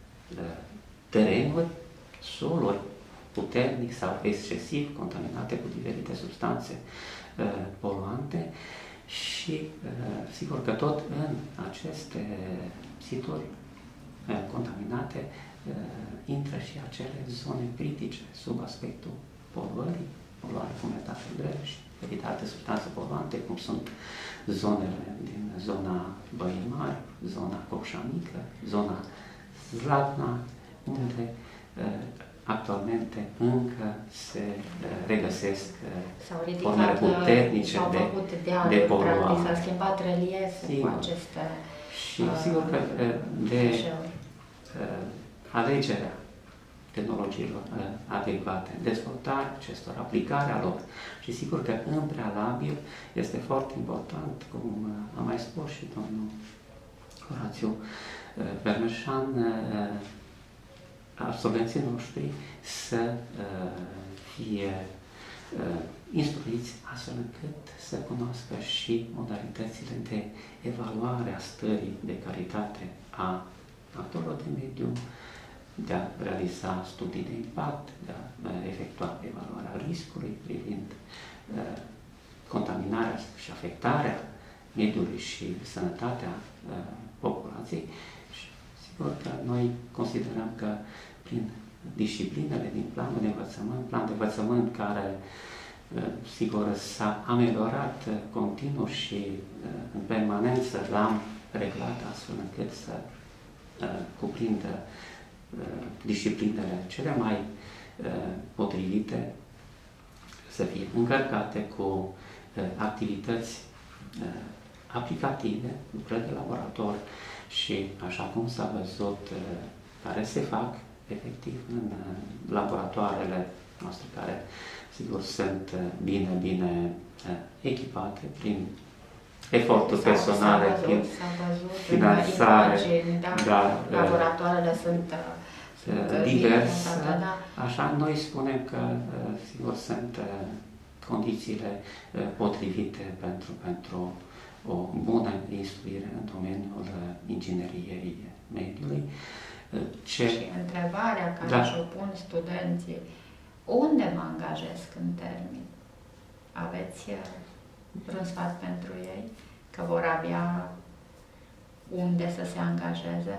terenuri, soluri puternic sau excesiv contaminate cu diferite substanțe poluante și sigur că tot în aceste situri contaminate intră și acele zone critice sub aspectul poluării, poluare cu metale grele și diferite substanțe poluante, cum sunt zonele din zona Băii Mari, zona Copșa Mică, zona Zlatna, unde actualmente încă se regăsesc formele puternice de poluare. S-a schimbat relieful cu aceste și sigur că de alegerea tehnologiilor adecvate, dezvoltarea acestor, aplicarea lor și sigur că în prealabil este foarte important, cum a mai spus și domnul Horațiu Bermeșan, absolvenții noștri să fie instruiți astfel încât să cunoască și modalitățile de evaluare a stării de calitate a actorilor de mediu, de a realiza studii de impact, de a efectua evaluarea riscului privind contaminarea și afectarea mediului și sănătatea populației. Și sigur că noi considerăm că prin disciplinele din planul de învățământ, plan de învățământ care sigur s-a ameliorat continuu și în permanență l-am reglat astfel încât să cuprindă disciplinele cele mai potrivite, să fie încărcate cu activități aplicative, lucrări de laborator și, așa cum s-a văzut, care se fac efectiv în laboratoarele noastre, care sigur sunt bine echipate prin eforturi personale, prin finanțare, laboratoarele sunt diverse. Așa, noi spunem că sigur sunt condițiile potrivite pentru o bună instruire în domeniul ingineriei mediului. Și întrebarea care și-o pun studenții, unde mă angajez în termin? Aveți vreun sfat pentru ei? Că vor avea unde să se angajeze?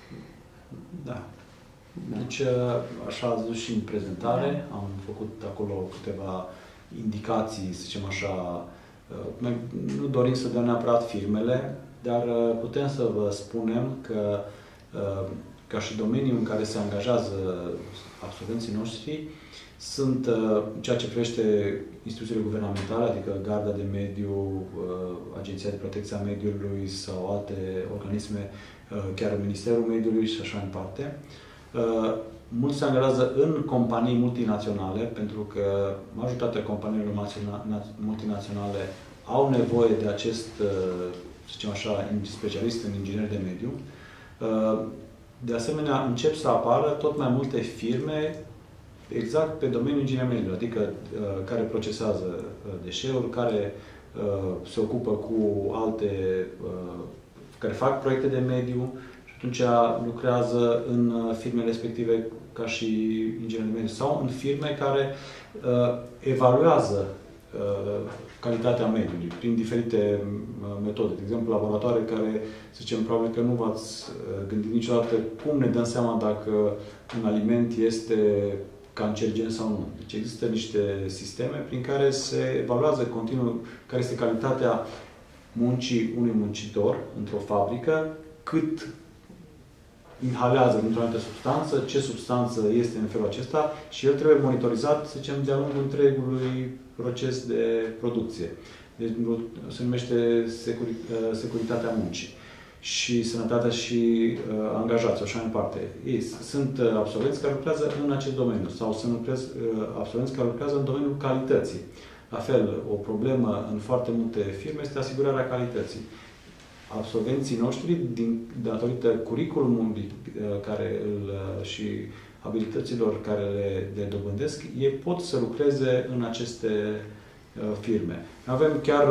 Da. Deci, așa ați văzut și în prezentare, am făcut acolo câteva indicații, să zicem așa. Noi nu dorim să dăm neapărat firmele, dar putem să vă spunem că ca și domeniul în care se angajează absolvenții noștri sunt ceea ce privește instituțiile guvernamentale, adică Garda de Mediu, Agenția de Protecție a Mediului sau alte organisme, chiar Ministerul Mediului și așa în parte. Mulți se angajează în companii multinaționale, pentru că majoritatea companiilor multinaționale au nevoie de acest, să zicem așa, specialist în inginer de mediu. De asemenea, încep să apară tot mai multe firme exact pe domeniul ingineriei mediului, adică care procesează deșeuri, care se ocupă cu alte, care fac proiecte de mediu și atunci lucrează în firmele respective ca și inginer de mediu sau în firme care evaluează calitatea mediului prin diferite metode. De exemplu, laboratoare care, să zicem, probabil că nu v-ați gândit niciodată cum ne dăm seama dacă un aliment este cancerigen sau nu. Deci există niște sisteme prin care se evaluează continuu care este calitatea muncii unui muncitor într-o fabrică, cât inhalează dintr-o anumită substanță, ce substanță este în felul acesta și el trebuie monitorizat, să zicem, de-a lungul întregului proces de producție. Deci se numește securitatea muncii și sănătatea și angajații, așa în parte. Ei sunt absolvenți care lucrează în acest domeniu sau sunt absolvenți care lucrează în domeniul calității. La fel, o problemă în foarte multe firme este asigurarea calității. Absolvenții noștri, datorită curriculumului și abilităților care le dobândesc, ei pot să lucreze în aceste firme. Avem chiar,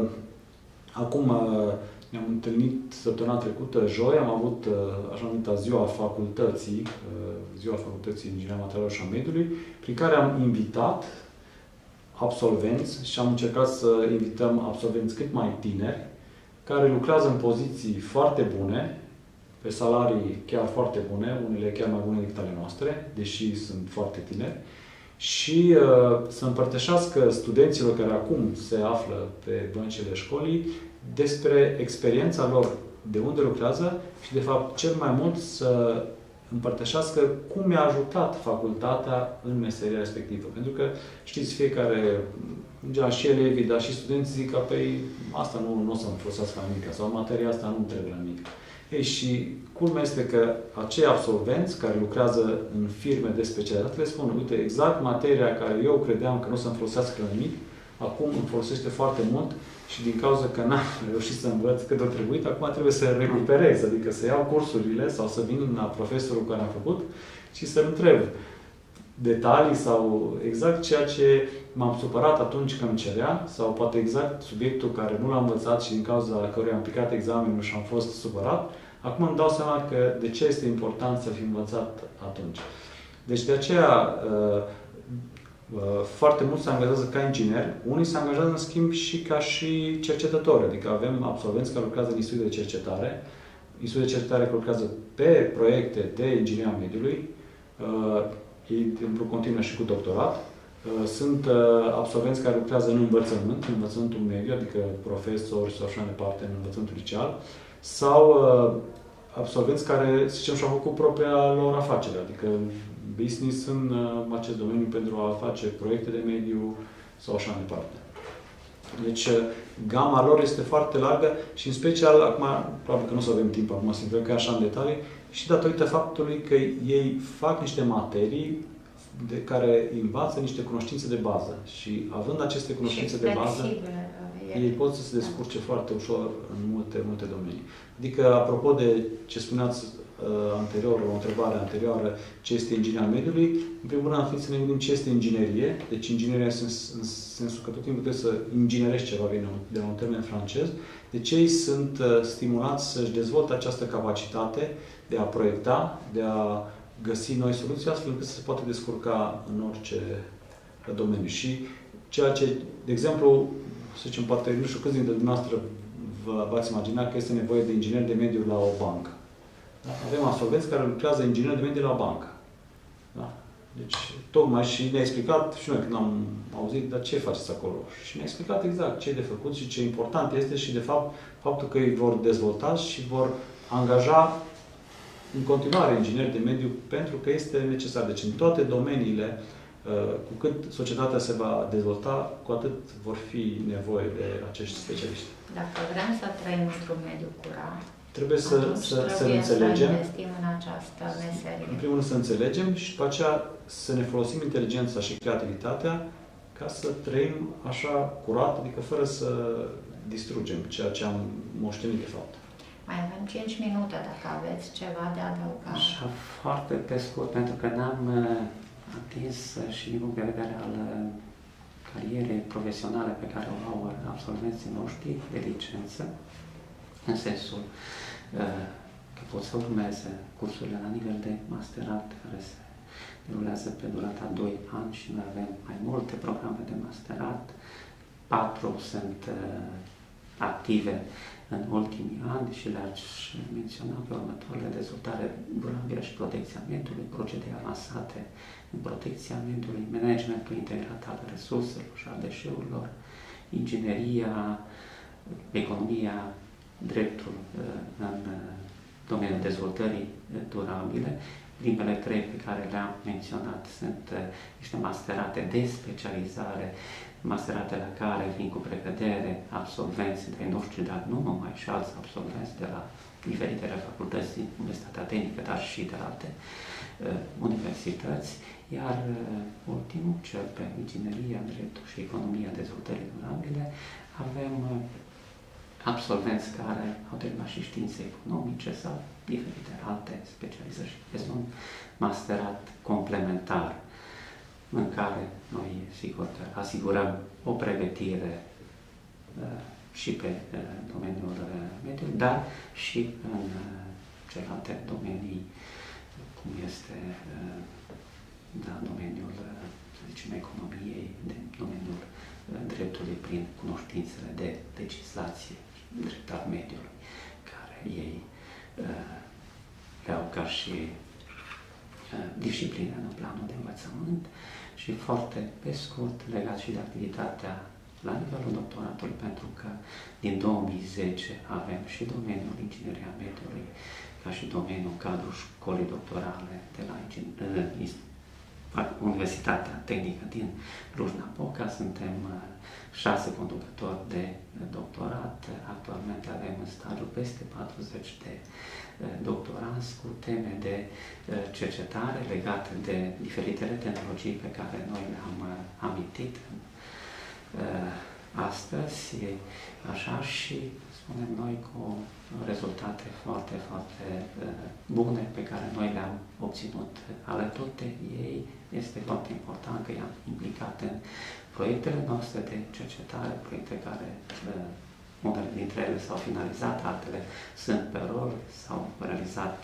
acum ne-am întâlnit săptămâna trecută, joi, am avut așa numita Ziua Facultății, Ziua Facultății Ingineria Materialelor și a Mediului, prin care am invitat absolvenți și am încercat să invităm absolvenți cât mai tineri, care lucrează în poziții foarte bune, pe salarii chiar foarte bune, unele chiar mai bune decât ale noastre, deși sunt foarte tineri, și să împărtășească studenților care acum se află pe băncile școlii despre experiența lor, de unde lucrează și, de fapt, cel mai mult să împărtășească cum i-a ajutat facultatea în meseria respectivă. Pentru că, știți, fiecare, și elevii, dar și studenții zic că, păi, asta nu o să-mi folosească la nimic, sau materia asta nu trebuie la nimic. Ei, și culmea este că acei absolvenți care lucrează în firme de specialitate le spun, uite, exact materia care eu credeam că nu o să-mi folosească la nimic, acum îmi folosește foarte mult și din cauza că n-am reușit să învăț cât a trebuit, acum trebuie să recuperez, adică să iau cursurile sau să vin la profesorul care am făcut și să-l întreb detalii sau exact ceea ce m-am supărat atunci când îmi cerea sau poate exact subiectul care nu l-am învățat și din cauza căruia am picat examenul și am fost supărat, acum îmi dau seama că de ce este important să fi învățat atunci. Deci de aceea foarte mulți se angajează ca ingineri, unii se angajează în schimb și ca și cercetători, adică avem absolvenți care lucrează în instituții de cercetare, instituții de cercetare care lucrează pe proiecte de ingineria mediului, ei într-o continuă și cu doctorat. Sunt absolvenți care lucrează în învățământul mediu, adică profesori sau așa mai departe, în învățământul liceal, sau absolvenți care, să zicem, și-au făcut propria lor afacere, adică business în acest domeniu pentru a face proiecte de mediu sau așa mai departe. Deci, gama lor este foarte largă și, în special, acum, probabil că nu o să avem timp acum să intrăm că așa în detalii, și datorită faptului că ei fac niște materii de care învață niște cunoștințe de bază. Și având aceste cunoștințe de bază, ei pot să se descurce foarte ușor în multe domenii. Adică, apropo de ce spuneați anterior, o întrebare anterioară, ce este ingineria mediului, în primul rând ar fi să ne gândim ce este inginerie. Deci ingineria în sensul că tot timpul trebuie să inginerești ceva, vine de la un termen francez. Deci ei sunt stimulați să-și dezvolte această capacitate de a proiecta, de a găsi noi soluții, astfel încât să se poată descurca în orice domeniu. Și ceea ce, de exemplu, să zicem, poate, nu știu câți dintre dumneavoastră v-ați imaginat că este nevoie de inginer de mediu la o bancă. Da? Avem absolvenți care lucrează inginer de mediu la bancă. Da? Deci, tocmai și ne-a explicat, și noi când am auzit, dar ce faceți acolo? Și ne-a explicat exact ce e de făcut și ce important este și, de fapt, faptul că îi vor dezvolta și vor angaja în continuare ingineri de mediu pentru că este necesar. Deci, în toate domeniile, cu cât societatea se va dezvolta, cu atât vor fi nevoie de acești specialiști. Dacă vrem să trăim într-un mediu curat, trebuie să înțelegem, să investim în această meserie. În primul rând să înțelegem și după aceea să ne folosim inteligența și creativitatea ca să trăim așa curat, adică fără să distrugem ceea ce am moștenit de fapt. Mai avem 5 minute, dacă aveți ceva de adăugat. Așa, foarte pe scurt, pentru că n-am atins și din punct de vedere al carierei profesionale pe care o au absolvenții noștri de licență, în sensul că pot să urmeze cursurile la nivel de masterat care se derulează pe durata 2 ani și noi avem mai multe programe de masterat. 4 sunt active în ultimii ani și le-aș menționa pe următoarele: dezvoltare durabilă și protecția mediului, procedee avansate în protecția mediului, managementul integrat al resurselor și al deșeurilor, ingineria, economia, dreptul în domeniul dezvoltării durabile. Primele 3 pe care le-am menționat sunt niște masterate de specializare, masterate la care vin cu precădere absolvenți de noștri, dar nu numai, și alți absolvenți de la diferitele facultăți din Universitatea Tehnică, dar și de la alte universități. Iar ultimul, cel pe ingineria, dreptul și economia dezvoltării durabile, avem absolvenți care au terminat și științe economice sau diferite alte specializări. Este un masterat complementar în care noi, sigur, asigurăm o pregătire și pe domeniul mediului, dar și în celelalte domenii, cum este domeniul, să zicem, economiei, de domeniul dreptului prin cunoștințele de legislație, drept al mediului, care ei le au ca și disciplină în planul de învățământ. Și foarte pe scurt, legat și de activitatea la nivelul doctoratului, pentru că din 2010 avem și domeniul ingineria mediului ca și domeniul cadru școlii doctorale de la Universitatea Tehnică din Cluj-Napoca. Suntem 6 conducători de doctorat. Actualmente avem în stagiu peste 40 de doctoranți cu teme de cercetare legate de diferitele tehnologii pe care noi le-am amintit astăzi, așa, și spunem noi cu rezultate foarte, foarte bune pe care noi le-am obținut alături de ei. Este foarte important că i-am implicat în proiectele noastre de cercetare, proiecte care unele dintre ele s-au finalizat, altele sunt pe rol, s-au realizat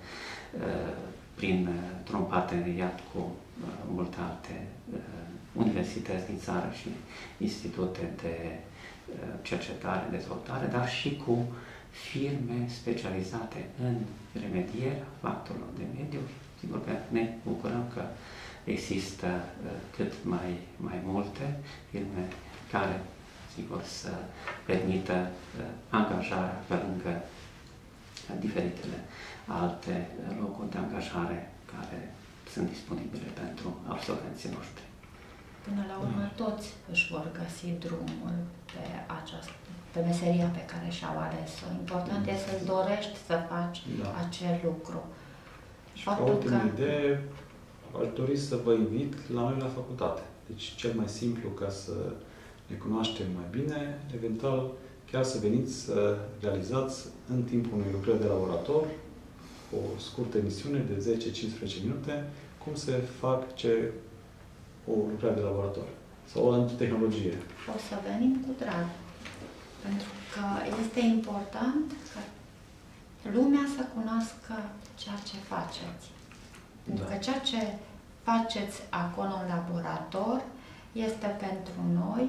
printr-un parteneriat cu multe alte universități din țară și institute de cercetare, dezvoltare, dar și cu firme specializate în remedierea factorilor de mediu. Sigur că ne bucurăm că există cât mai multe firme care, sigur, să permită angajarea pe lângă diferitele alte locuri de angajare care sunt disponibile pentru absolvenții noștri. Până la urmă, toți își vor găsi drumul pe meseria pe care și-au ales-o. Important este să-ți dorești să faci acel lucru. Și ca ultimă idee, aș dori să vă invit la noi la facultate. Deci cel mai simplu ca să ne cunoaștem mai bine, eventual chiar să veniți să realizați în timpul unei lucrări de laborator o scurtă emisiune de 10-15 minute cum se face o lucrare de laborator sau o tehnologie. O să venim cu drag. Pentru că este important ca lumea să cunoască ceea ce faceți. Pentru că ceea ce faceți acolo în laborator este pentru noi,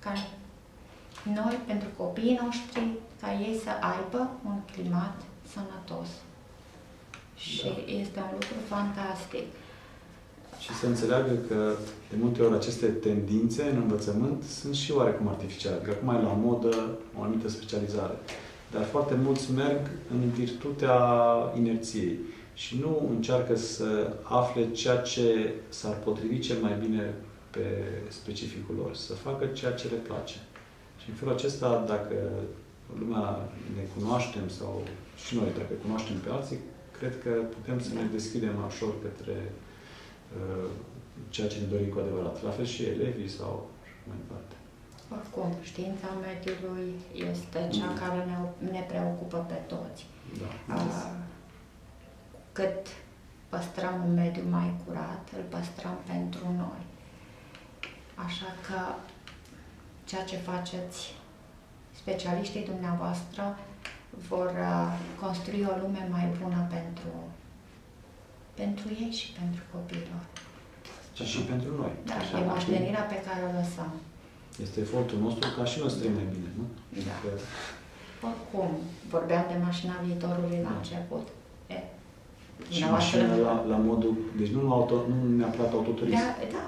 pentru copiii noștri, ca ei să aibă un climat sănătos. Și este un lucru fantastic. Și să înțeleagă că, de multe ori, aceste tendințe în învățământ sunt și oarecum artificiale. Adică acum e la modă o anumită specializare. Dar foarte mulți merg în virtutea inerției și nu încearcă să afle ceea ce s-ar potrivi cel mai bine pe specificul lor, să facă ceea ce le place. Și în felul acesta, dacă lumea ne cunoaștem sau și noi, dacă cunoaștem pe alții, cred că putem să ne deschidem mai ușor către ceea ce ne dorim cu adevărat. La fel și elevii sau mai departe. Oricum, știința mediului este cea care ne preocupă pe toți. Da. Cât păstrăm un mediu mai curat, îl păstrăm pentru noi. Așa că ceea ce faceți specialiștii dumneavoastră vor construi o lume mai bună pentru ei și pentru copiilor. Și pentru noi. Da, e moștenirea pe care o lăsăm. Este efortul nostru ca și noi să trăim mai bine, nu? Da. Oricum, vorbeam de mașina viitorului la început. Și mașina la modul, deci nu neapărat autoturism. Da,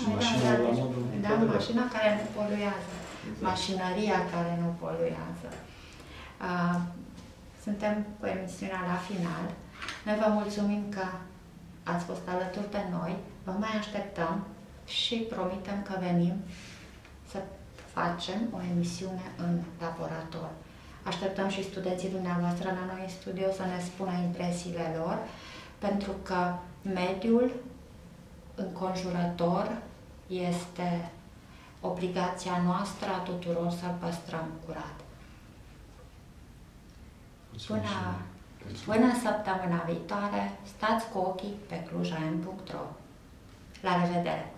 mașina care nu poluează. Exact. Mașinăria care nu poluează. Suntem cu emisiunea la final. Noi vă mulțumim că ați fost alături de noi. Vă mai așteptăm și promitem că venim să facem o emisiune în laborator. Așteptăm și studenții dumneavoastră la noi în studio să ne spună impresiile lor, pentru că mediul înconjurător este obligația noastră a tuturor să-l păstrăm curat. Până săptămâna viitoare, stați cu ochii pe clujam.ro. La revedere!